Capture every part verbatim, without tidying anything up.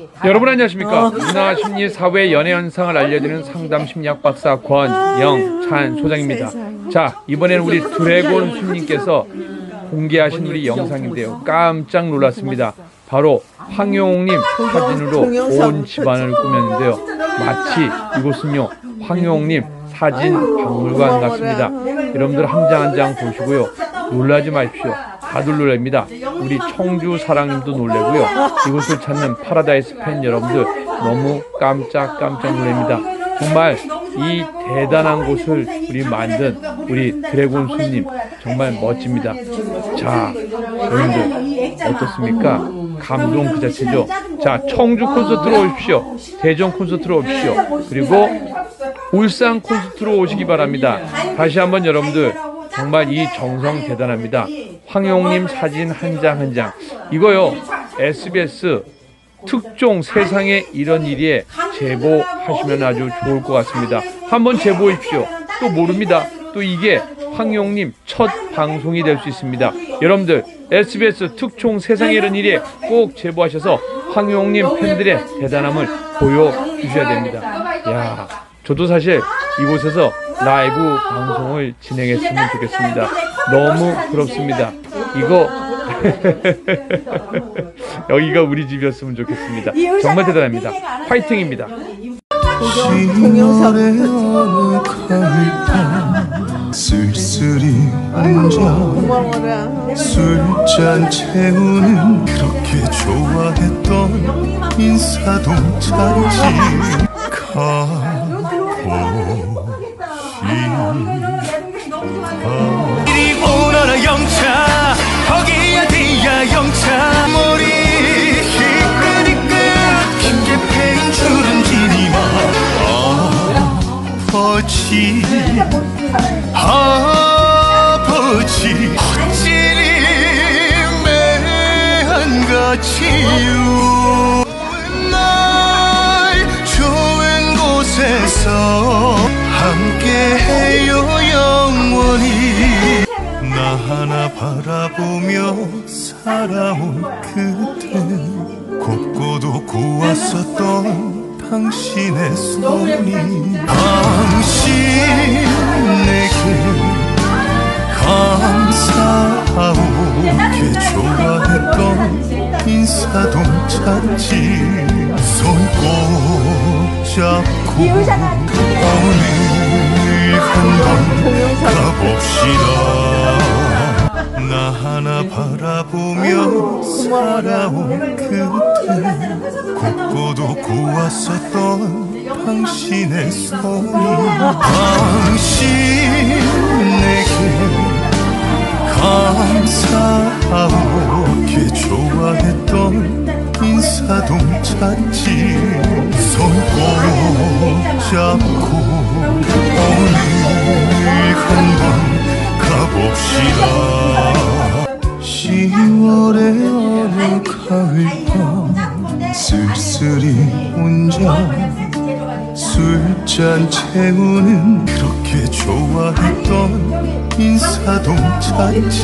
여러분 안녕하십니까? 문화, 심리, 사회, 연애 현상을 알려드리는 상담 심리학 박사 권영찬 소장입니다. 자, 이번에는 우리 드래곤 순님께서 공개하신 우리 영상인데요. 깜짝 놀랐습니다. 바로 황영웅님 사진으로 온 집안을 꾸몄는데요. 마치 이곳은요 황영웅님 사진 박물관 같습니다. 여러분들 한 장 한 장 보시고요, 놀라지 마십시오. 다들 놀랍니다. 우리 청주 사랑님도 놀래고요, 이곳을 찾는 파라다이스 팬 여러분들 너무 깜짝 깜짝 놀랍니다. 정말 이 대단한 곳을 우리 만든 우리 드래곤 순님 정말 멋집니다. 자, 여러분들 어떻습니까? 감동 그 자체죠. 자, 청주 콘서트로 오십시오. 대전 콘서트로 오십시오. 그리고 울산 콘서트로 오시기 바랍니다. 다시 한번 여러분들 정말 이 정성 대단합니다. 황영웅님 사진 한 장 한 장 이거요 에스비에스 특종 세상에 이런 일에 제보하시면 아주 좋을 것 같습니다. 한번 제보하십시오. 또 모릅니다. 또 이게 황영웅님 첫 방송이 될 수 있습니다. 여러분들 에스비에스 특종 세상에 이런 일에 꼭 제보하셔서 황영웅님 팬들의 대단함을 보여주셔야 됩니다. 야, 저도 사실 이곳에서 라이브 방송을 진행했으면 좋겠습니다. 너무 부럽습니다. 이거 여기가 우리 집이었으면 좋겠습니다. 정말 대단합니다. 파이팅입니다. 시월의 어느 가을밤 쓸쓸히 혼자 술잔 채우는 그렇게 좋아했던 인사동 잔치 이리 오너라 영차 거기야 뒤야 영차 머리 희끗희끗 깊게 패인 주름지니마 아버지 아버지 어찌리 매한같이요 날 좋은 곳에서 함께해요 영원히 나 하나 바라보며 살아온 그때 곱고도 고왔었던 당신의 손이 당신 내게 감사하오게 좋아했던 인사동 잔치 손 꼭 잡고 오늘 한번 가봅시다. 나 하나 바라보며 살아온 그때 곱고도 고왔었던 당신의 손이 당신 내게 감사하오게 좋아했던 인사동 잔치 손 꼭 잡고 오늘 한번 가봅시다. 시월의 어느 가을밤 쓸쓸히 혼자 술잔 채우는 그렇게 좋아했던 인사동 잔치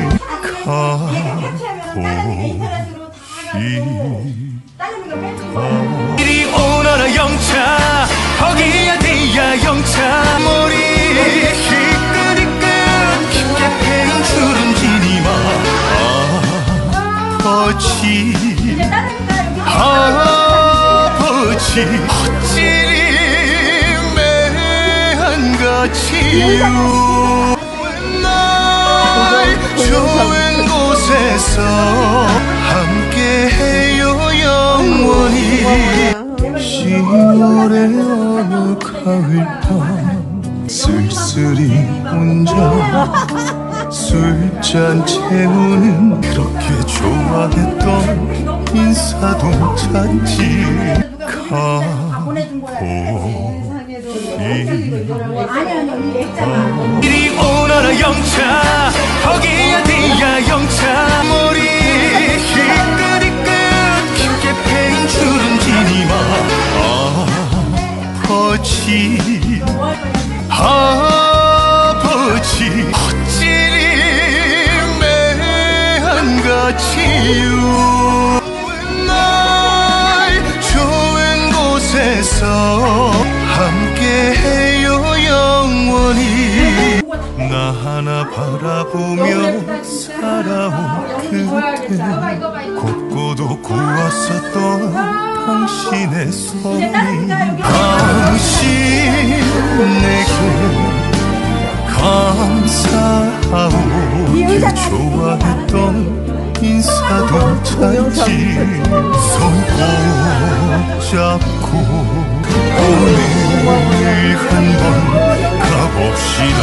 가봅시다. 이리 오너라 영차 거기야 뒤야 영차 머리 희끗희끗 깊게 패인 주름지니마 아버지 아버지 어찌리 매한같이요 날 좋은 곳에서 함께해요 영원히 시월의 어느 가을밤 쓸쓸히 혼자 술잔 채우는 그렇게 좋아했던 인사동 잔치 가봅시다. 이리 오너라 영차 거기야 뒤야 영차 머리 희끗희끗 깊게 패인 주름지니마 아버지 아버지 어찌리 매한같이요 날 곳에서 함께해요 영원히. 나 하나 바라보며 살아온 그때 곱고도 고왔었던 당신의 손이 당신 내게 감사하오. 좋아했던 인사도 찾지. 손 꼭 잡고 오늘 한번 가봅시다.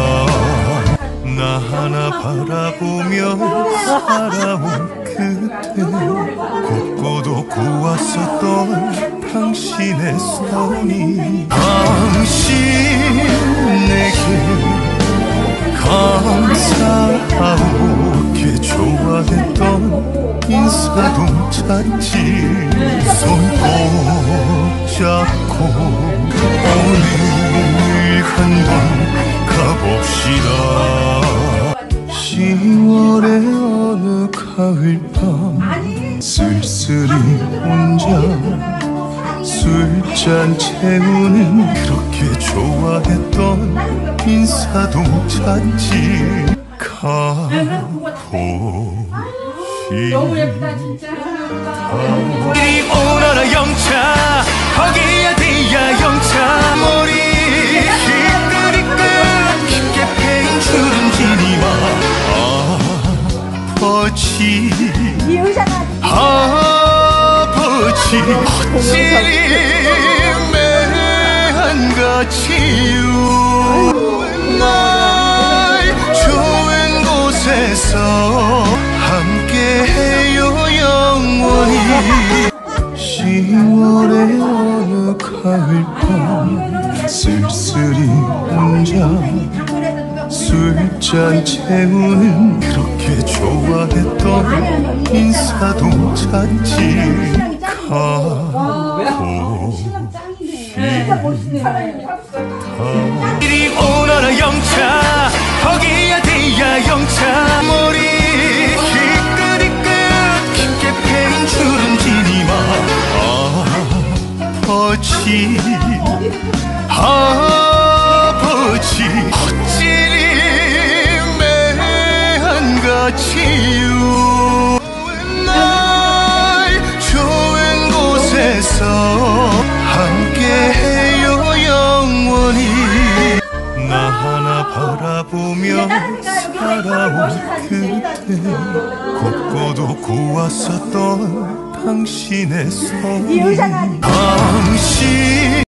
나 하나 바라보며 살아온 그때 곱고도 고왔었던 당신의 손이 당신 내게 감사하오. 걔 좋아했던 인사도 찾지. 손 꼭 잡고 오늘 한번 가봅시다. 시월의 어느 가을밤 쓸쓸히 혼자 술잔 채우는 그렇게 좋아했던 인사도 찾지. 가봅시다. 이리 오너라 영차 거기야 뒤야 영차. 머리 희끄리끄 깊게 패인 주름지니마. 아버지 아버지 어찌 매한같이 날 좋은 곳에서 함께해요 영원히. 시월의 어느 가을밤 쓸쓸히 혼자 술잔 채우는 그렇게 좋아했던 인사도 찾지. 가봅시다. 이리 오너라 영차 거기야 뒤야 영차. 머리 희끄리끄 깊게 패인 주름지니마. 아버지 아버지 어찌리 매한같이 날 좋은 곳에서 함께해요 영원히. 나 하나 바라보며 살아온 그때 곱고도 고왔었던 당신의 손이